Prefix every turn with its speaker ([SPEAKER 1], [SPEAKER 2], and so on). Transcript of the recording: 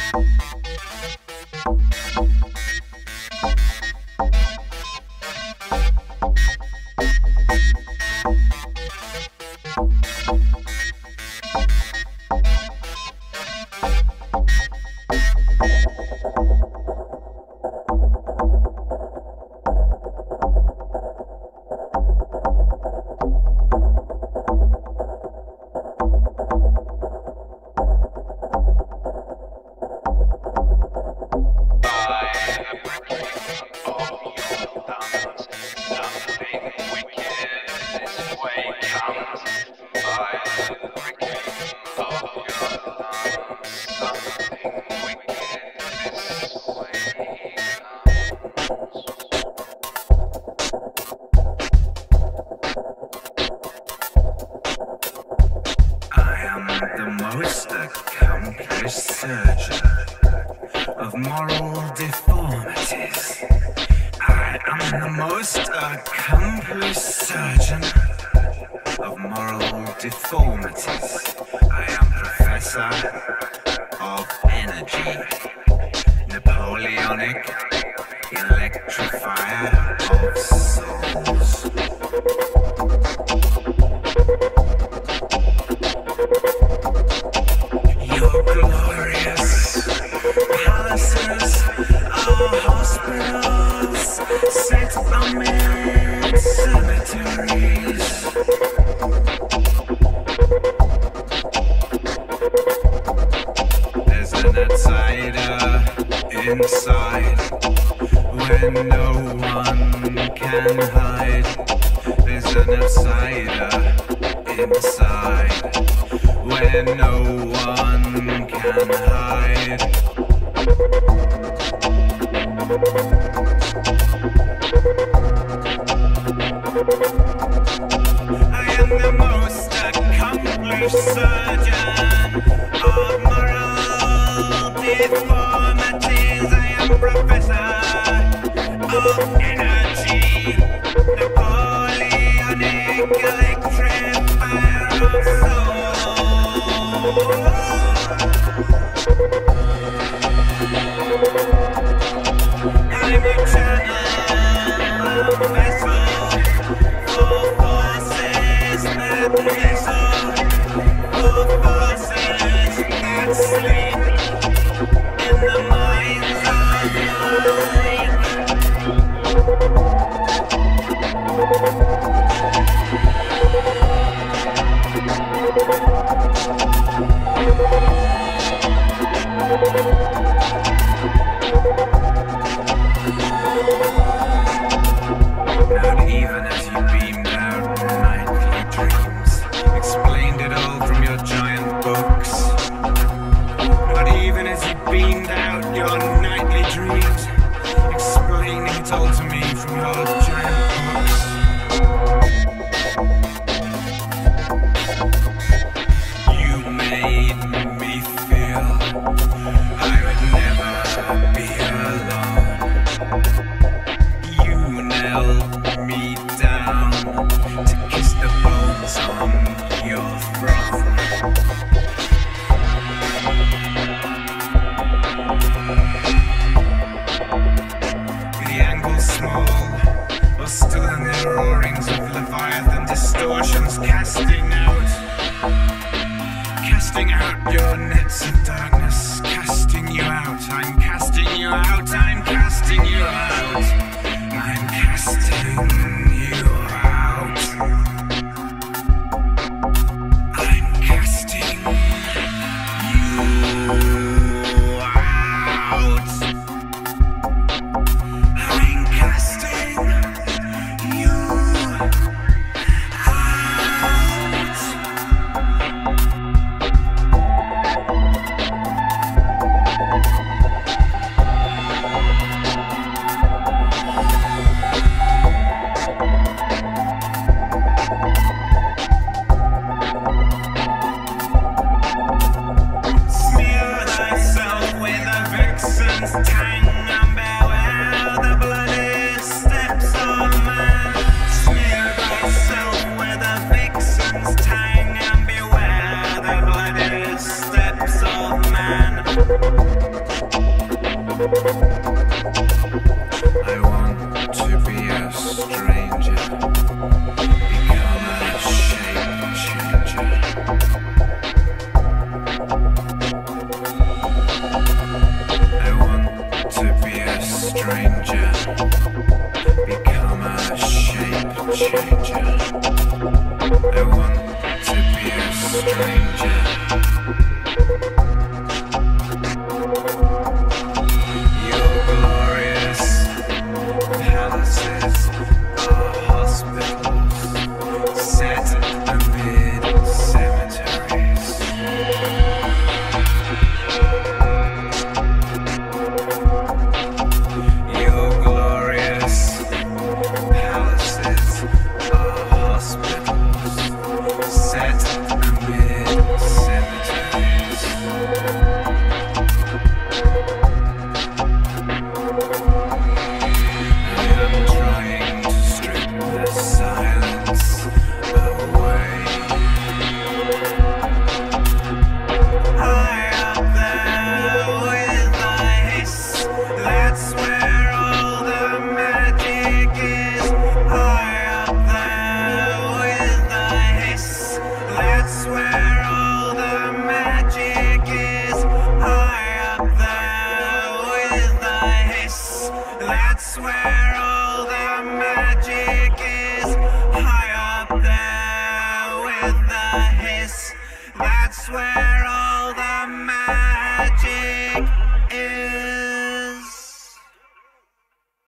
[SPEAKER 1] Most accomplished surgeon of moral deformities. I am the most accomplished surgeon of moral deformities. I am professor of energy, Napoleonic electrifier of souls. Your glorious palaces are hospitals set amid cemeteries. There's an outsider inside where no one can hide. There's an outsider inside where no one can hide. I am the most accomplished surgeon of moral deformities. I am professor of energy, Napoleonic electrifier of soul. I'm a channel, a vessel for forces that whistle, for forces that sleep in the minds of the weak. Not even as you beamed out nightly dreams, explained it all from your giant books. Not even as you beamed out your nightly dreams, explaining it all to me from your giant books. You made me feel I would never be alone. You nailed me down to kiss the bones on your throne. The angles small, or still in the roarings of Leviathan distortions, casting out your nets of darkness, casting you out. I'm casting you out. I'm casting you out. I'm casting you out. I'm casting you out. I'm casting you tang and beware the bloody steps of man. Smear thyself with a vixen's tang and beware the bloody steps of man.